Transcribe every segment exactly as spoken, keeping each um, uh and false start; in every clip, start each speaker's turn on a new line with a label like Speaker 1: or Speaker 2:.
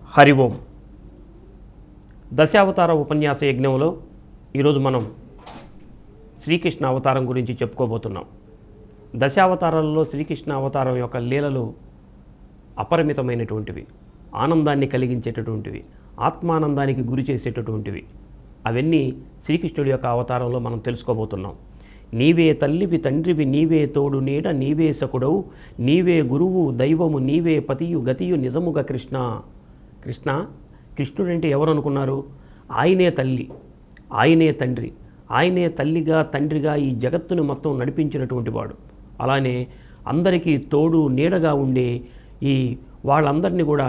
Speaker 1: హరి ఓం. దశావతార ఉపన్యాస యజ్ఞంలో ఈరోజు మనం శ్రీకృష్ణ అవతారం గురించి చెప్పుకోబోతున్నాం. దశావతారాలలో శ్రీకృష్ణ అవతారం యొక్క లీలలు అపరిమితమైనటువంటివి, ఆనందాన్ని కలిగించేటటువంటివి, ఆత్మానందానికి గురి చేసేటటువంటివి. అవన్నీ శ్రీకృష్ణుడి యొక్క అవతారంలో మనం తెలుసుకోబోతున్నాం. నీవే తల్లివి తండ్రివి, నీవే తోడు నీడ, నీవే సకుడవు, నీవే గురువు దైవము, నీవే పతియు గతియు నిజముగా కృష్ణ. కృష్ణ కృష్ణుడంటే ఎవరు అనుకున్నారు? ఆయనే తల్లి, ఆయనే తండ్రి, ఆయనే తల్లిగా తండ్రిగా ఈ జగత్తును మొత్తం నడిపించినటువంటి వాడు. అలానే అందరికీ తోడు నీడగా ఉండే ఈ వాళ్ళందరినీ కూడా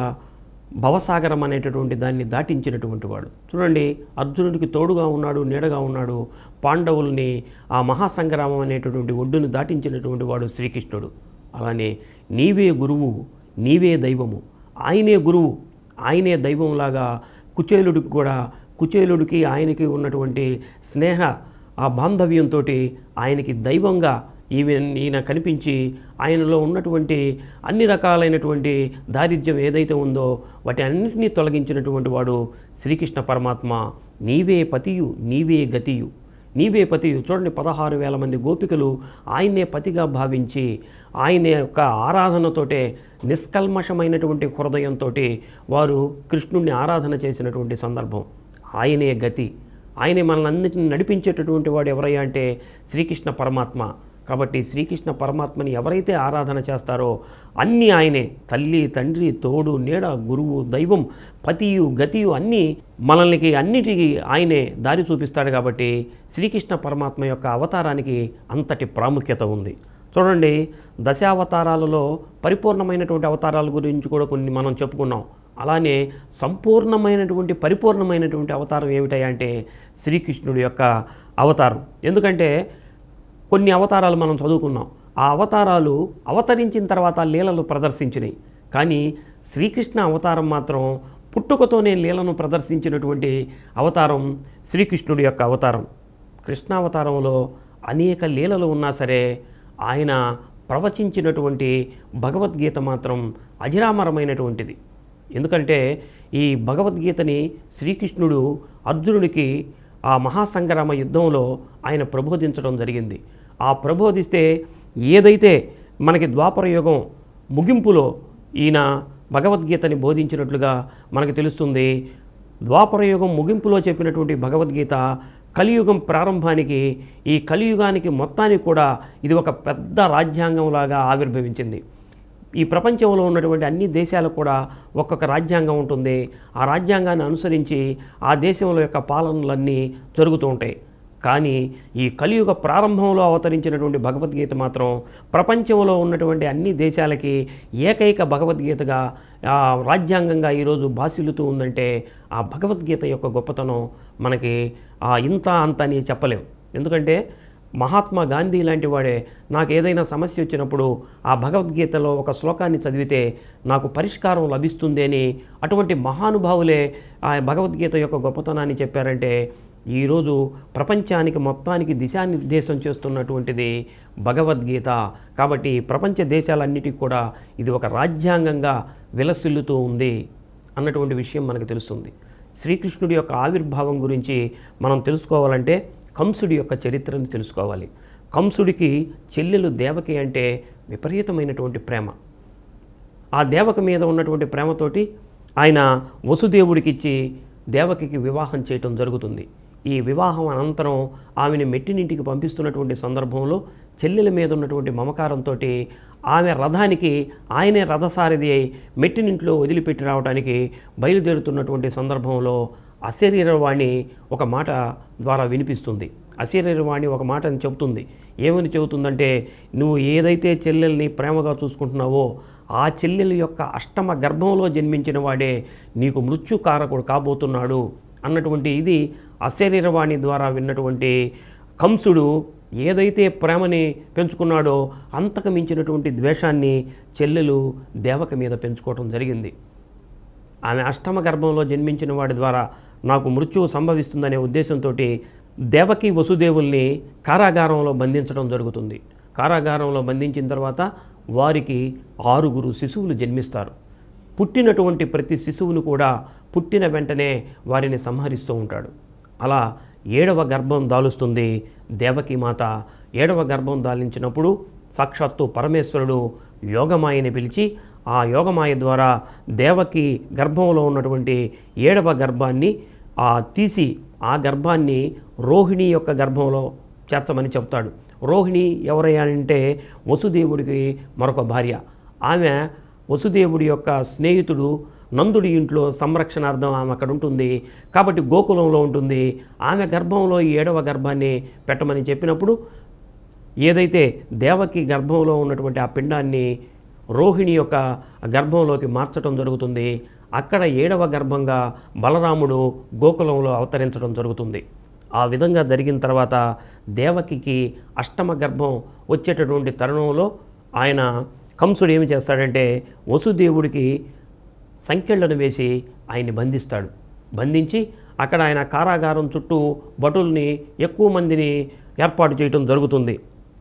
Speaker 1: భవసాగరం అనేటటువంటి దాన్ని దాటించినటువంటి వాడు. చూడండి, అర్జునుడికి తోడుగా ఉన్నాడు, నీడగా ఉన్నాడు. పాండవుల్ని ఆ మహాసంగ్రామం అనేటటువంటి ఒడ్డును దాటించినటువంటి వాడు శ్రీకృష్ణుడు. అలానే నీవే గురువు, నీవే దైవము, ఆయనే గురువు, ఆయనే దైవంలాగా కుచేలుడికి కూడా కుచేలుడికి ఆయనకి ఉన్నటువంటి స్నేహ ఆ బాంధవ్యంతో ఆయనకి దైవంగా ఈవెన్ ఈయన కనిపించి ఆయనలో ఉన్నటువంటి అన్ని రకాలైనటువంటి దారిద్ర్యం ఏదైతే ఉందో వాటి అన్నింటినీ తొలగించినటువంటి వాడు శ్రీకృష్ణ పరమాత్మ. నీవే పతియు, నీవే గతియు, నీవే పతియు. చూడండి, పదహారు వేల మంది గోపికలు ఆయన్నే పతిగా భావించి ఆయన యొక్క ఆరాధనతోటే నిష్కల్మషమైనటువంటి హృదయంతో వారు కృష్ణుడిని ఆరాధన చేసినటువంటి సందర్భం. ఆయనే గతి, ఆయనే మనల్ని అన్నింటిని నడిపించేటటువంటి వాడు ఎవరయ్యా అంటే శ్రీకృష్ణ పరమాత్మ. కాబట్టి శ్రీకృష్ణ పరమాత్మని ఎవరైతే ఆరాధన చేస్తారో అన్నీ ఆయనే, తల్లి తండ్రి తోడు నీడ గురువు దైవం పతియు గతియు అన్నీ మనల్నికి అన్నిటికీ ఆయనే దారి చూపిస్తాడు. కాబట్టి శ్రీకృష్ణ పరమాత్మ యొక్క అవతారానికి అంతటి ప్రాముఖ్యత ఉంది. చూడండి, దశావతారాలలో పరిపూర్ణమైనటువంటి అవతారాల గురించి కూడా కొన్ని మనం చెప్పుకున్నాం. అలానే సంపూర్ణమైనటువంటి పరిపూర్ణమైనటువంటి అవతారం ఏమిటంటే అంటే శ్రీకృష్ణుడి యొక్క అవతారం. ఎందుకంటే కొన్ని అవతారాలు మనం చదువుకున్నాం, ఆ అవతారాలు అవతరించిన తర్వాత లీలలు ప్రదర్శించినాయి. కానీ శ్రీకృష్ణ అవతారం మాత్రం పుట్టుకతోనే లీలను ప్రదర్శించినటువంటి అవతారం శ్రీకృష్ణుడి యొక్క అవతారం. కృష్ణావతారంలో అనేక లీలలు ఉన్నా సరే ఆయన ప్రవచించినటువంటి భగవద్గీత మాత్రం అజరామరమైనటువంటిది. ఎందుకంటే ఈ భగవద్గీతని శ్రీకృష్ణుడు అర్జునుడికి ఆ మహాసంగ్రామ యుద్ధంలో ఆయన ప్రబోధించడం జరిగింది. ఆ ప్రబోధిస్తే ఏదైతే మనకి ద్వాపర యుగం ముగింపులో ఈయన భగవద్గీతని బోధించినట్లుగా మనకు తెలుస్తుంది. ద్వాపర యుగం ముగింపులో చెప్పినటువంటి భగవద్గీత కలియుగం ప్రారంభానికి, ఈ కలియుగానికి మొత్తానికి కూడా ఇది ఒక పెద్ద రాజ్యాంగంలాగా ఆవిర్భవించింది. ఈ ప్రపంచంలో ఉన్నటువంటి అన్ని దేశాలకు కూడా ఒక్కొక్క రాజ్యాంగం ఉంటుంది. ఆ రాజ్యాంగాన్ని అనుసరించి ఆ దేశంలో యొక్క పాలనలన్నీ జరుగుతూ ఉంటాయి. కానీ ఈ కలియుగ ప్రారంభంలో అవతరించినటువంటి భగవద్గీత మాత్రం ప్రపంచంలో ఉన్నటువంటి అన్ని దేశాలకి ఏకైక భగవద్గీతగా రాజ్యాంగంగా ఈరోజు భాసిల్లుతూ ఉందంటే ఆ భగవద్గీత యొక్క గొప్పతనం మనకి ఇంత అంత అని చెప్పలేం. ఎందుకంటే మహాత్మా గాంధీ లాంటి వాడే నాకు ఏదైనా సమస్య వచ్చినప్పుడు ఆ భగవద్గీతలో ఒక శ్లోకాన్ని చదివితే నాకు పరిష్కారం లభిస్తుంది అని అటువంటి మహానుభావులే ఆ భగవద్గీత యొక్క గొప్పతనాన్ని చెప్పారంటే ఈరోజు ప్రపంచానికి మొత్తానికి దిశానిర్దేశం చేస్తున్నటువంటిది భగవద్గీత. కాబట్టి ప్రపంచ దేశాలన్నిటికీ కూడా ఇది ఒక రాజ్యాంగంగా విలసిల్లుతూ ఉంది అన్నటువంటి విషయం మనకు తెలుస్తుంది. శ్రీకృష్ణుడి యొక్క ఆవిర్భావం గురించి మనం తెలుసుకోవాలంటే కంసుడి యొక్క చరిత్రను తెలుసుకోవాలి. కంసుడికి చెల్లెలు దేవకి అంటే విపరీతమైనటువంటి ప్రేమ. ఆ దేవకి మీద ఉన్నటువంటి ప్రేమతోటి ఆయన వసుదేవుడికిచ్చి దేవకికి వివాహం చేయటం జరుగుతుంది. ఈ వివాహం అనంతరం ఆమెను మెట్టినింటికి పంపిస్తున్నటువంటి సందర్భంలో చెల్లెల మీద ఉన్నటువంటి మమకారంతో ఆమె రథానికి ఆయనే రథసారథి అయి మెట్టినింట్లో వదిలిపెట్టి రావడానికి బయలుదేరుతున్నటువంటి సందర్భంలో అశరీరవాణి ఒక మాట ద్వారా వినిపిస్తుంది. అశరీరవాణి ఒక మాటని చెబుతుంది. ఏమని చెబుతుందంటే, నువ్వు ఏదైతే చెల్లెల్ని ప్రేమగా చూసుకుంటున్నావో ఆ చెల్లెలు యొక్క అష్టమ గర్భంలో జన్మించిన వాడే నీకు మృత్యుకారకుడు కాబోతున్నాడు అన్నటువంటి ఇది అశరీరవాణి ద్వారా విన్నటువంటి కంసుడు ఏదైతే ప్రేమని పెంచుకున్నాడో అంతకు మించినటువంటి ద్వేషాన్ని చెల్లెలు దేవక మీద పెంచుకోవటం జరిగింది. ఆమె అష్టమ గర్భంలో జన్మించిన వాడి ద్వారా నాకు మృత్యువు సంభవిస్తుందనే ఉద్దేశంతో దేవకి వసుదేవుల్ని కారాగారంలో బంధించడం జరుగుతుంది. కారాగారంలో బంధించిన తర్వాత వారికి ఆరుగురు శిశువులు జన్మిస్తారు. పుట్టినటువంటి ప్రతి శిశువును కూడా పుట్టిన వెంటనే వారిని సంహరిస్తూ ఉంటాడు. అలా ఏడవ గర్భం దాలుస్తుంది దేవకీమాత. ఏడవ గర్భం దాలించినప్పుడు సాక్షాత్తు పరమేశ్వరుడు యోగమాయని పిలిచి ఆ యోగమాయ ద్వారా దేవకి గర్భంలో ఉన్నటువంటి ఏడవ గర్భాన్ని ఆ తీసి ఆ గర్భాన్ని రోహిణి యొక్క గర్భంలో చేర్చమని చెప్తాడు. రోహిణి ఎవరయ్యా అంటే వసుదేవుడికి మరొక భార్య. ఆమె వసుదేవుడి యొక్క స్నేహితుడు నందుడి ఇంట్లో సంరక్షణార్థం ఆమె అక్కడ ఉంటుంది కాబట్టి గోకులంలో ఉంటుంది. ఆమె గర్భంలో ఈ ఏడవ గర్భాన్ని పెట్టమని చెప్పినప్పుడు ఏదైతే దేవకి గర్భంలో ఉన్నటువంటి ఆ పిండాన్ని రోహిణి యొక్క గర్భంలోకి మార్చడం జరుగుతుంది. అక్కడ ఏడవ గర్భంగా బలరాముడు గోకులంలో అవతరించడం జరుగుతుంది. ఆ విధంగా జరిగిన తర్వాత దేవకికి అష్టమ గర్భం వచ్చేటటువంటి తరుణంలో ఆయన కంసుడు ఏమి చేస్తాడంటే వసుదేవుడికి సంకెళ్లను వేసి ఆయన్ని బంధిస్తాడు. బంధించి అక్కడ ఆయన కారాగారం చుట్టూ భటుల్ని ఎక్కువ మందిని ఏర్పాటు చేయటం జరుగుతుంది.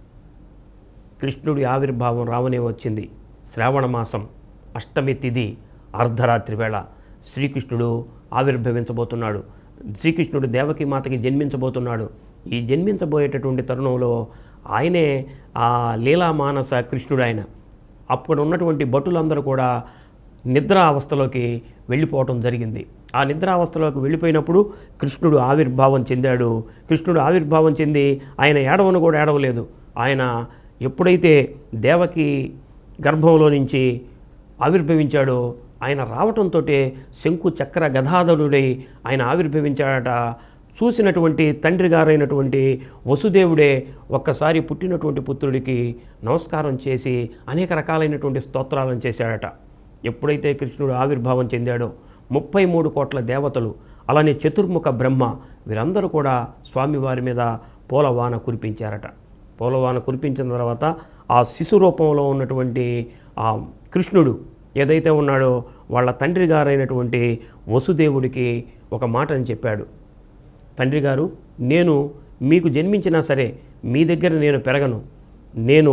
Speaker 1: కృష్ణుడి ఆవిర్భావం రావనే వచ్చింది. శ్రావణ మాసం అష్టమి తిథి అర్ధరాత్రి వేళ శ్రీకృష్ణుడు ఆవిర్భవించబోతున్నాడు. శ్రీకృష్ణుడు దేవకి మాతకి జన్మించబోతున్నాడు. ఈ జన్మించబోయేటటువంటి తరుణంలో ఆయనే ఆ లీలామానస కృష్ణుడు. ఆయన అప్పుడు ఉన్నటువంటి భటులందరూ కూడా నిద్రావస్థలోకి వెళ్ళిపోవటం జరిగింది. ఆ నిద్రావస్థలోకి వెళ్ళిపోయినప్పుడు కృష్ణుడు ఆవిర్భావం చెందాడు. కృష్ణుడు ఆవిర్భావం చెంది ఆయన ఏడవను కూడా ఏడవలేదు. ఆయన ఎప్పుడైతే దేవకి గర్భంలో నుంచి ఆవిర్భవించాడో ఆయన రావటంతో శంకు చక్ర గదాధరుడై ఆయన ఆవిర్భవించాడట. చూసినటువంటి తండ్రి గారైనటువంటి వసుదేవుడే ఒక్కసారి పుట్టినటువంటి పుత్రుడికి నమస్కారం చేసి అనేక రకాలైనటువంటి స్తోత్రాలను చేశాడట. ఎప్పుడైతే కృష్ణుడు ఆవిర్భావం చెందాడో ముప్పై మూడు కోట్ల దేవతలు అలానే చతుర్ముఖ బ్రహ్మ వీరందరూ కూడా స్వామివారి మీద పూలవాన కురిపించారట. పూలవాన కురిపించిన తర్వాత ఆ శిశు రూపంలో ఉన్నటువంటి ఆ కృష్ణుడు ఏదైతే ఉన్నాడో వాళ్ళ తండ్రి గారైనటువంటి వసుదేవుడికి ఒక మాటని చెప్పాడు. తండ్రి గారు, నేను మీకు జన్మించినా సరే మీ దగ్గర నేను పెరగను, నేను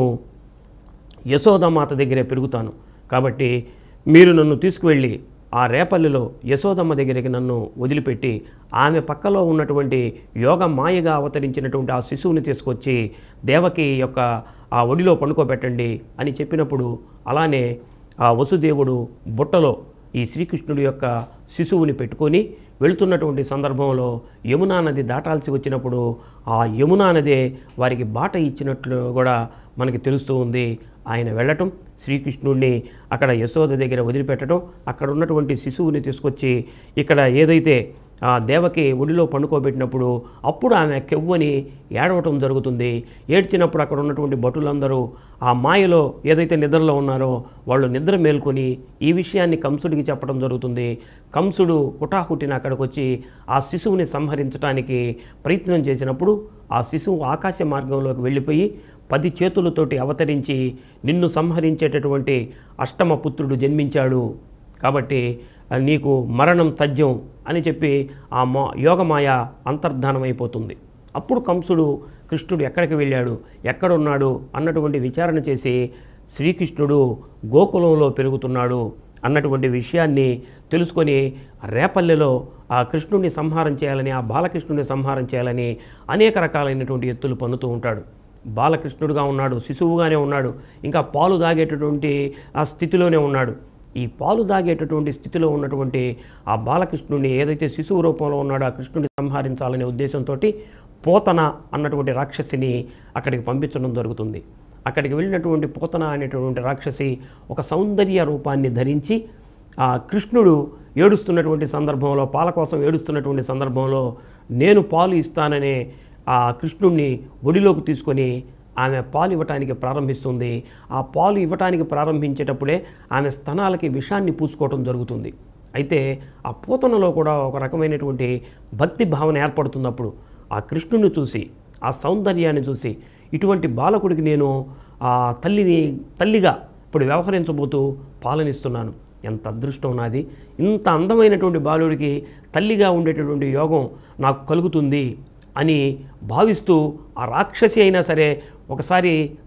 Speaker 1: యశోదమాత దగ్గరే పెరుగుతాను. కాబట్టి మీరు నన్ను తీసుకువెళ్ళి ఆ రేపల్లిలో యశోదమ్మ దగ్గరికి నన్ను వదిలిపెట్టి ఆమె పక్కలో ఉన్నటువంటి యోగ మాయగా అవతరించినటువంటి ఆ శిశువుని తీసుకొచ్చి దేవకి యొక్క ఆ ఒడిలో పండుకోబెట్టండి అని చెప్పినప్పుడు అలానే ఆ వసుదేవుడు బుట్టలో ఈ శ్రీకృష్ణుడి యొక్క శిశువుని పెట్టుకొని వెళుతున్నటువంటి సందర్భంలో యమునా నది దాటాల్సి వచ్చినప్పుడు ఆ యమునా నదే వారికి బాట ఇచ్చినట్లు కూడా మనకి తెలుస్తూ ఉంది. ఆయన వెళ్ళటం, శ్రీకృష్ణుడిని అక్కడ యశోద దగ్గర వదిలిపెట్టడం, అక్కడ ఉన్నటువంటి శిశువుని తీసుకొచ్చి ఇక్కడ ఏదైతే ఆ దేవకి ఒడిలో పండుకోబెట్టినప్పుడు అప్పుడు ఆమె కెవ్వని ఏడవటం జరుగుతుంది. ఏడ్చినప్పుడు అక్కడ ఉన్నటువంటి భటులందరూ ఆ మాయలో ఏదైతే నిద్రలో ఉన్నారో వాళ్ళు నిద్ర మేల్కొని ఈ విషయాన్ని కంసుడికి చెప్పడం జరుగుతుంది. కంసుడు హుటాహుటిన అక్కడికి వచ్చి ఆ శిశువుని సంహరించడానికి ప్రయత్నం చేసినప్పుడు ఆ శిశువు ఆకాశ మార్గంలోకి వెళ్ళిపోయి పది చేతులతోటి అవతరించి నిన్ను సంహరించేటటువంటి అష్టమ పుత్రుడు జన్మించాడు, కాబట్టి నీకు మరణం తథ్యం అని చెప్పి ఆ మా యోగమాయ అంతర్ధానం అయిపోతుంది. అప్పుడు కంసుడు కృష్ణుడు ఎక్కడికి వెళ్ళాడు, ఎక్కడున్నాడు అన్నటువంటి విచారణ చేసి శ్రీకృష్ణుడు గోకులంలో పెరుగుతున్నాడు అన్నటువంటి విషయాన్ని తెలుసుకొని రేపల్లెలో ఆ కృష్ణుడిని సంహారం చేయాలని, ఆ బాలకృష్ణుడిని సంహారం చేయాలని అనేక రకాలైనటువంటి ఎత్తులు పన్నుతూ ఉంటాడు. బాలకృష్ణుడుగా ఉన్నాడు, శిశువుగానే ఉన్నాడు, ఇంకా పాలు దాగేటటువంటి ఆ స్థితిలోనే ఉన్నాడు. ఈ పాలు దాగేటటువంటి స్థితిలో ఉన్నటువంటి ఆ బాలకృష్ణుడిని ఏదైతే శిశువు రూపంలో ఉన్నాడో ఆ కృష్ణుడిని సంహరించాలనే ఉద్దేశంతో పోతన అన్నటువంటి రాక్షసిని అక్కడికి పంపించడం జరుగుతుంది. అక్కడికి వెళ్ళినటువంటి పోతన అనేటటువంటి రాక్షసి ఒక సౌందర్య రూపాన్ని ధరించి ఆ కృష్ణుడు ఏడుస్తున్నటువంటి సందర్భంలో, పాల కోసం ఏడుస్తున్నటువంటి సందర్భంలో నేను పాలు ఇస్తాననే ఆ కృష్ణుడిని ఒడిలోకి తీసుకొని ఆమె పాలు ఇవ్వటానికి ప్రారంభిస్తుంది. ఆ పాలు ఇవ్వటానికి ప్రారంభించేటప్పుడే ఆమె స్తనాలకి విషాన్ని పూసుకోవటం జరుగుతుంది. అయితే ఆ పూతనలో కూడా ఒక రకమైనటువంటి భక్తి భావన ఏర్పడుతున్నప్పుడు ఆ కృష్ణుని చూసి, ఆ సౌందర్యాన్ని చూసి ఇటువంటి బాలకుడికి నేను ఆ తల్లిని తల్లిగా ఇప్పుడు వ్యవహరించబోతూ పాలనిస్తున్నాను, ఎంత అదృష్టం నాది, ఇంత అందమైనటువంటి బాలుడికి తల్లిగా ఉండేటటువంటి యోగం నాకు కలుగుతుంది అని భావిస్తూ ఆ రాక్షసి అయినా సరే ఒకసారి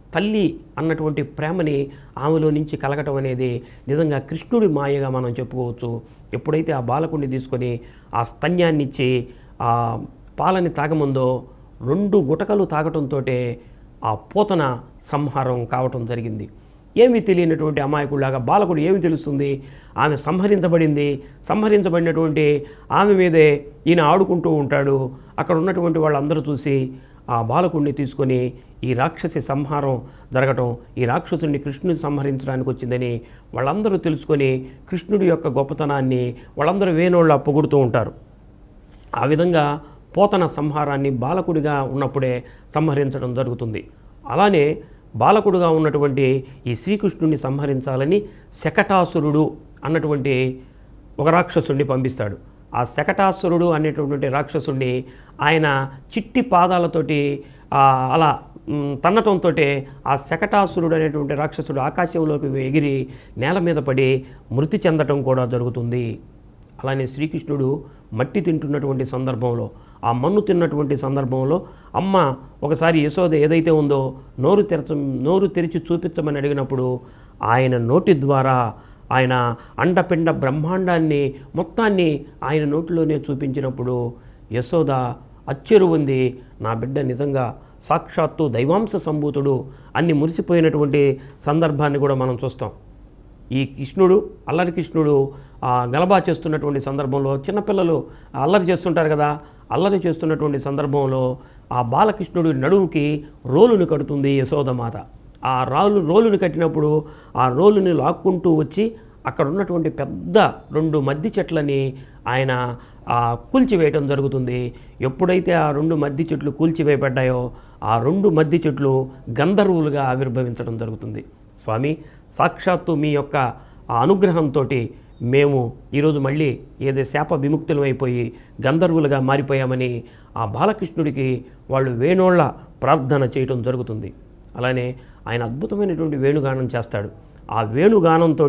Speaker 1: తల్లి అన్నటువంటి ప్రేమని ఆమెలో నుంచి కలగటం అనేది నిజంగా కృష్ణుడి మాయగా మనం చెప్పుకోవచ్చు. ఎప్పుడైతే ఆ బాలకుడిని తీసుకొని ఆ స్తన్యాన్ని ఇచ్చి ఆ పాలని తాగముందో రెండు గుటకలు తాగటంతో ఆ పూతన సంహారం కావటం జరిగింది. ఏమీ తెలియనటువంటి అమాయకుడిలాగా బాలకుడు ఏమి తెలుస్తుంది, ఆమె సంహరించబడింది, సంహరించబడినటువంటి ఆమె మీదే ఈయన ఆడుకుంటూ ఉంటాడు. అక్కడ ఉన్నటువంటి వాళ్ళందరూ చూసి ఆ బాలకుడిని తీసుకొని ఈ రాక్షసి సంహారం జరగటం, ఈ రాక్షసుని కృష్ణుని సంహరించడానికి వచ్చిందని వాళ్ళందరూ తెలుసుకొని కృష్ణుడి యొక్క గొప్పతనాన్ని వాళ్ళందరూ వేణోళ్ళ పొగుడుతూ ఉంటారు. ఆ విధంగా పోతన సంహారాన్ని బాలకుడిగా ఉన్నప్పుడే సంహరించడం జరుగుతుంది. అలానే బాలకుడుగా ఉన్నటువంటి ఈ శ్రీకృష్ణుని సంహరించాలని శకటాసురుడు అన్నటువంటి ఒక రాక్షసుడిని పంపిస్తాడు. ఆ శకటాసురుడు అనేటటువంటి రాక్షసుడిని ఆయన చిట్టి పాదాలతోటి అలా తన్నటంతో ఆ శకటాసురుడు అనేటువంటి రాక్షసుడు ఆకాశంలోకి ఎగిరి నేల మీద పడి మృతి చెందటం కూడా జరుగుతుంది. అలానే శ్రీకృష్ణుడు మట్టి తింటున్నటువంటి సందర్భంలో, ఆ మన్ను తిన్నటువంటి సందర్భంలో అమ్మ ఒకసారి యశోద ఏదైతే ఉందో నోరు తెరచ నోరు తెరిచి చూపించమని అడిగినప్పుడు ఆయన నోటి ద్వారా ఆయన అండపిండ బ్రహ్మాండాన్ని మొత్తాన్ని ఆయన నోటిలోనే చూపించినప్పుడు యశోద అచ్చెరు ఉంది, నా బిడ్డ నిజంగా సాక్షాత్తు దైవాంశ సంభూతుడు అన్ని మురిసిపోయినటువంటి సందర్భాన్ని కూడా మనం చూస్తాం. ఈ కృష్ణుడు అల్లరి కృష్ణుడు గలబా చేస్తున్నటువంటి సందర్భంలో చిన్నపిల్లలు అల్లరి చేస్తుంటారు కదా, అల్లరి చేస్తున్నటువంటి సందర్భంలో ఆ బాలకృష్ణుడి నడుముకి రోలుని కడుతుంది యశోదమాత. ఆ రాలు రోలుని కట్టినప్పుడు ఆ రోలుని లాక్కుంటూ వచ్చి అక్కడ ఉన్నటువంటి పెద్ద రెండు మద్ది చెట్లని ఆయన కూల్చివేయటం జరుగుతుంది. ఎప్పుడైతే ఆ రెండు మద్ది చెట్లు కూల్చివేయబడ్డాయో ఆ రెండు మద్ది చెట్లు గంధర్వులుగా ఆవిర్భవించడం జరుగుతుంది. స్వామి, సాక్షాత్తు మీ యొక్క ఆ అనుగ్రహంతో మేము ఈరోజు మళ్ళీ ఏదో శాప విముక్తులు అయిపోయి గంధర్వులుగా మారిపోయామని ఆ బాలకృష్ణుడికి వాళ్ళు వేణోళ్ళ ప్రార్థన చేయటం జరుగుతుంది. అలానే ఆయన అద్భుతమైనటువంటి వేణుగానం చేస్తాడు. ఆ వేణుగానంతో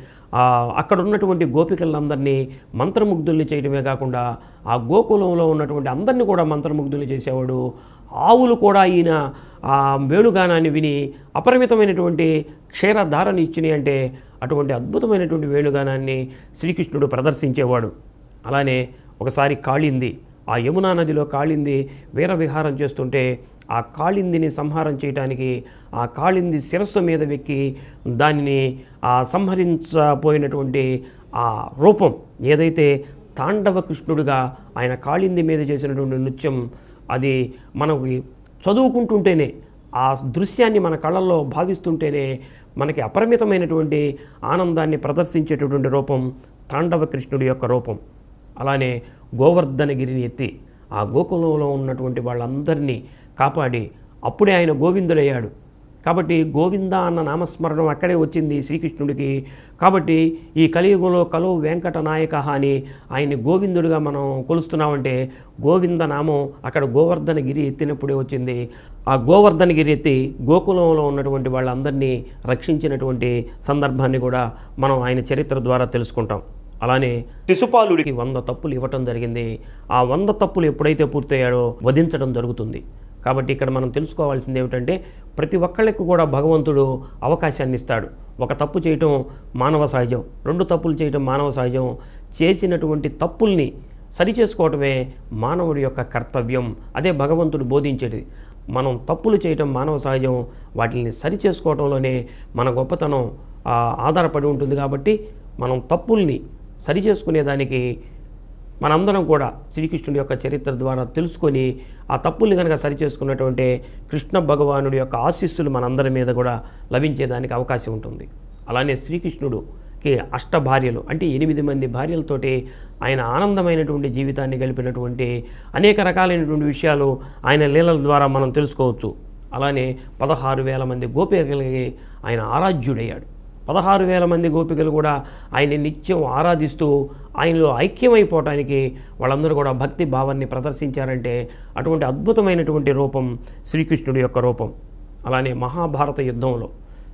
Speaker 1: అక్కడ ఉన్నటువంటి గోపికలందరినీ మంత్రముగ్ధుల్ని చేయడమే కాకుండా ఆ గోకులంలో ఉన్నటువంటి అందరినీ కూడా మంత్రముగ్ధుల్ని చేసేవాడు. ఆవులు కూడా ఈయన ఆ వేణుగానాన్ని విని అపరిమితమైనటువంటి క్షీరధారని ఇచ్చినాయి అంటే అటువంటి అద్భుతమైనటువంటి వేణుగానాన్ని శ్రీకృష్ణుడు ప్రదర్శించేవాడు. అలానే ఒకసారి కాళింది, ఆ యమునా నదిలో కాళింది వీరవిహారం చేస్తుంటే ఆ కాళిందిని సంహారం చేయడానికి ఆ కాళింది శిరస్సు మీద వెక్కి దానిని ఆ సంహరించపోయినటువంటి ఆ రూపం ఏదైతే తాండవ కృష్ణుడిగా ఆయన కాళింది మీద చేసినటువంటి నృత్యం, అది మనకి చదువుకుంటుంటేనే ఆ దృశ్యాన్ని మన కళ్ళల్లో భావిస్తుంటేనే మనకి అపరిమితమైనటువంటి ఆనందాన్ని ప్రదర్శించేటటువంటి రూపం తాండవ కృష్ణుడి యొక్క రూపం. అలానే గోవర్ధనగిరిని ఎత్తి ఆ గోకులంలో ఉన్నటువంటి వాళ్ళందరినీ కాపాడి అప్పుడే ఆయన గోవిందుడయ్యాడు. కాబట్టి గోవింద అన్న నామస్మరణం అక్కడే వచ్చింది శ్రీకృష్ణుడికి. కాబట్టి ఈ కలియుగంలో కలో వెంకట నాయక అని ఆయన్ని గోవిందుడిగా మనం కొలుస్తున్నామంటే గోవింద నామం అక్కడ గోవర్ధనగిరి ఎత్తినప్పుడే వచ్చింది. ఆ గోవర్ధనగిరి ఎత్తి గోకులంలో ఉన్నటువంటి వాళ్ళందరినీ రక్షించినటువంటి సందర్భాన్ని కూడా మనం ఆయన చరిత్ర ద్వారా తెలుసుకుంటాం. అలానే శిశుపాలుడికి వంద తప్పులు ఇవ్వటం జరిగింది. ఆ వంద తప్పులు ఎప్పుడైతే పూర్తయ్యాడో వధించడం జరుగుతుంది. కాబట్టి ఇక్కడ మనం తెలుసుకోవాల్సింది ఏమిటంటే ప్రతి ఒక్కళ్ళకి కూడా భగవంతుడు అవకాశాన్ని ఇస్తాడు. ఒక తప్పు చేయటం మానవ సహజం, రెండు తప్పులు చేయటం మానవ సహజం. చేసినటువంటి తప్పుల్ని సరిచేసుకోవటమే మానవుడి యొక్క కర్తవ్యం. అదే భగవంతుడు బోధించేది. మనం తప్పులు చేయటం మానవ సహజం, వాటిని సరిచేసుకోవటంలోనే మన గొప్పతనం ఆధారపడి ఉంటుంది. కాబట్టి మనం తప్పుల్ని సరిచేసుకునేదానికి మనందరం కూడా శ్రీకృష్ణుడి యొక్క చరిత్ర ద్వారా తెలుసుకొని ఆ తప్పుల్ని కనుక సరిచేసుకున్నటువంటి కృష్ణ భగవానుడి యొక్క ఆశీస్సులు మనందరి మీద కూడా లభించేదానికి అవకాశం ఉంటుంది. అలానే శ్రీకృష్ణుడుకి అష్ట భార్యలు అంటే ఎనిమిది మంది భార్యలతోటి ఆయన ఆనందమైనటువంటి జీవితాన్ని గడిపినటువంటి అనేక రకాలైనటువంటి విషయాలు ఆయన లీలల ద్వారా మనం తెలుసుకోవచ్చు. అలానే పదహారు వేల మంది గోపికలకి ఆయన ఆరాధ్యుడయ్యాడు. పదహారు వేల మంది గోపికలు కూడా ఆయన్ని నిత్యం ఆరాధిస్తూ ఆయనలో ఐక్యమైపోవటానికి వాళ్ళందరూ కూడా భక్తి భావాన్ని ప్రదర్శించారంటే అటువంటి అద్భుతమైనటువంటి రూపం శ్రీకృష్ణుడి యొక్క రూపం. అలానే మహాభారత యుద్ధంలో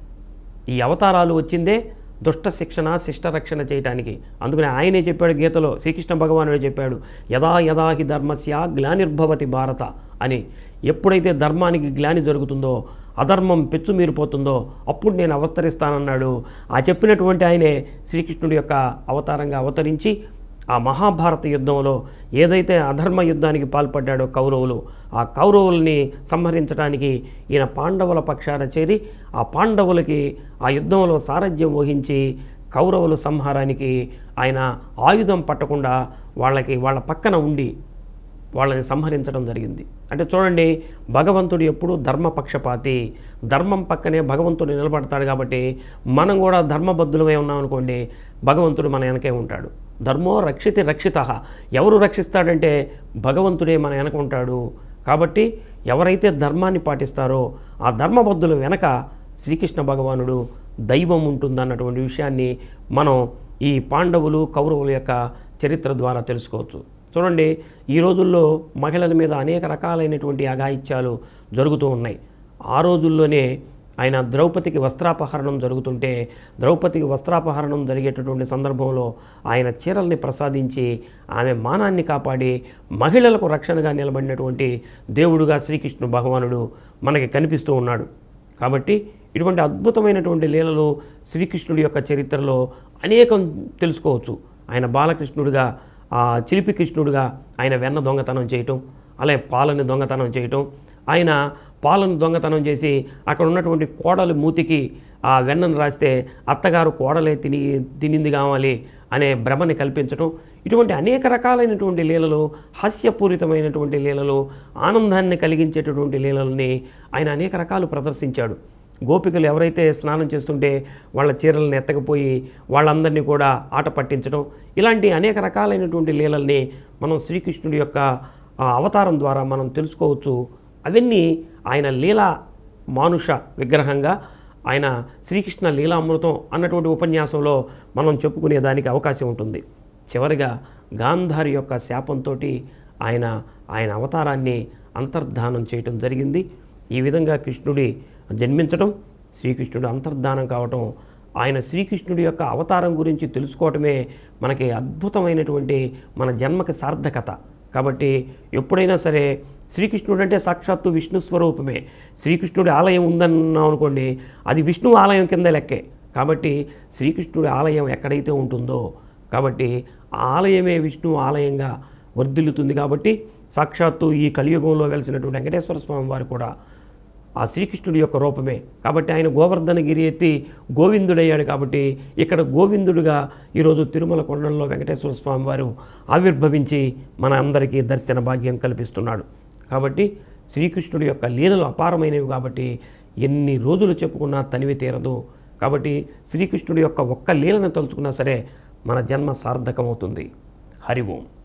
Speaker 1: ఈ అవతారాలు వచ్చిందే దుష్ట శిక్షణ శిష్ట రక్షణ చేయటానికి. అందుకని ఆయనే చెప్పాడు గీతలో, శ్రీకృష్ణ భగవానుడే చెప్పాడు, యదా యదా హి ధర్మస్య గ్లానిర్భవతి భారత అని. ఎప్పుడైతే ధర్మానికి గ్లాని జరుగుతుందో అధర్మం పెచ్చుమీరిపోతుందో అప్పుడు నేను అవతరిస్తానన్నాడు. ఆ చెప్పినటువంటి ఆయనే శ్రీకృష్ణుడి యొక్క అవతారంగా అవతరించి ఆ మహాభారత యుద్ధంలో ఏదైతే అధర్మ యుద్ధానికి పాల్పడ్డాడో కౌరవులు, ఆ కౌరవుల్ని సంహరించడానికి ఈయన పాండవుల పక్షాన చేరి ఆ పాండవులకి ఆ యుద్ధంలో సారథ్యం వహించి కౌరవుల సంహారానికి ఆయన ఆయుధం పట్టకుండా వాళ్ళకి వాళ్ళ పక్కన ఉండి వాళ్ళని సంహరించడం జరిగింది. అంటే చూడండి, భగవంతుడు ఎప్పుడూ ధర్మపక్షపాతి, ధర్మం పక్కనే భగవంతుడు నిలబడతాడు. కాబట్టి మనం కూడా ధర్మబద్ధులమై ఉన్నాం అనుకోండి, భగవంతుడు మన వెనకే ఉంటాడు. ధర్మో రక్షితి రక్షితః, ఎవరు రక్షిస్తాడంటే భగవంతుడే మన వెనక ఉంటాడు. కాబట్టి ఎవరైతే ధర్మాన్ని పాటిస్తారో ఆ ధర్మబద్ధుల వెనక శ్రీకృష్ణ భగవానుడు దైవం ఉంటుందన్నటువంటి విషయాన్ని మనం ఈ పాండవులు కౌరవుల యొక్క చరిత్ర ద్వారా తెలుసుకోవచ్చు. చూడండి, ఈ రోజుల్లో మహిళల మీద అనేక రకాలైనటువంటి అఘాయిత్యాలు జరుగుతూ ఉన్నాయి. ఆ రోజుల్లోనే ఆయన ద్రౌపదికి వస్త్రాపహరణం జరుగుతుంటే ద్రౌపదికి వస్త్రాపహరణం జరిగేటటువంటి సందర్భంలో ఆయన చీరల్ని ప్రసాదించి ఆమె మానాన్ని కాపాడి మహిళలకు రక్షణగా నిలబడినటువంటి దేవుడుగా శ్రీకృష్ణ భగవానుడు మనకి కనిపిస్తూ ఉన్నాడు. కాబట్టి ఇటువంటి అద్భుతమైనటువంటి లీలలు శ్రీకృష్ణుడి యొక్క చరిత్రలో అనేకం తెలుసుకోవచ్చు. ఆయన బాలకృష్ణుడిగా, ఆ చిలిపి కృష్ణుడిగా ఆయన వెన్న దొంగతనం చేయటం, అలాగే పాలని దొంగతనం చేయటం, ఆయన పాలను దొంగతనం చేసి అక్కడ ఉన్నటువంటి కోడలు మూతికి ఆ వెన్నను రాస్తే అత్తగారు కోడలే తిని తినింది కావాలి అనే భ్రమని కల్పించటం, ఇటువంటి అనేక రకాలైనటువంటి లీలలు, హాస్యపూరితమైనటువంటి లీలలు, ఆనందాన్ని కలిగించేటటువంటి లీలల్ని ఆయన అనేక రకాలు ప్రదర్శించాడు. గోపికలు ఎవరైతే స్నానం చేస్తుంటే వాళ్ళ చీరలను ఎత్తకపోయి వాళ్ళందరినీ కూడా ఆట పట్టించడం, ఇలాంటి అనేక రకాలైనటువంటి లీలల్ని మనం శ్రీకృష్ణుడి యొక్క అవతారం ద్వారా మనం తెలుసుకోవచ్చు. అవన్నీ ఆయన లీలా మానుష విగ్రహంగా ఆయన శ్రీకృష్ణ లీలామృతం అన్నటువంటి ఉపన్యాసంలో మనం చెప్పుకునేదానికి అవకాశం ఉంటుంది. చివరిగా గాంధారి యొక్క శాపంతో ఆయన ఆయన అవతారాన్ని అంతర్ధానం చేయటం జరిగింది. ఈ విధంగా కృష్ణుడి జన్మించడం, శ్రీకృష్ణుడు అంతర్ధానం కావటం, ఆయన శ్రీకృష్ణుడి యొక్క అవతారం గురించి తెలుసుకోవటమే మనకి అద్భుతమైనటువంటి మన జన్మకి సార్థకత. కాబట్టి ఎప్పుడైనా సరే శ్రీకృష్ణుడు అంటే సాక్షాత్తు విష్ణు స్వరూపమే. శ్రీకృష్ణుడి ఆలయం ఉందన్నాం అనుకోండి, అది విష్ణు ఆలయం కింద లెక్కే. కాబట్టి శ్రీకృష్ణుడి ఆలయం ఎక్కడైతే ఉంటుందో కాబట్టి ఆ ఆలయమే విష్ణు ఆలయంగా వర్ధిల్లుతుంది. కాబట్టి సాక్షాత్తు ఈ కలియుగంలో వెలిసినటువంటి వెంకటేశ్వర స్వామి వారు కూడా ఆ శ్రీకృష్ణుడి యొక్క రూపమే. కాబట్టి ఆయన గోవర్ధనగిరి ఎత్తి గోవిందుడయ్యాడు. కాబట్టి ఇక్కడ గోవిందుడుగా ఈరోజు తిరుమల కొండల్లో వెంకటేశ్వర స్వామి వారు ఆవిర్భవించి మన అందరికీ దర్శన భాగ్యం కల్పిస్తున్నాడు. కాబట్టి శ్రీకృష్ణుడి యొక్క లీలలు అపారమైనవి. కాబట్టి ఎన్ని రోజులు చెప్పుకున్నా తనివి తీరదు. కాబట్టి శ్రీకృష్ణుడి యొక్క ఒక్క లీలను తలుచుకున్నా సరే మన జన్మ సార్థకమవుతుంది. హరి ఓం.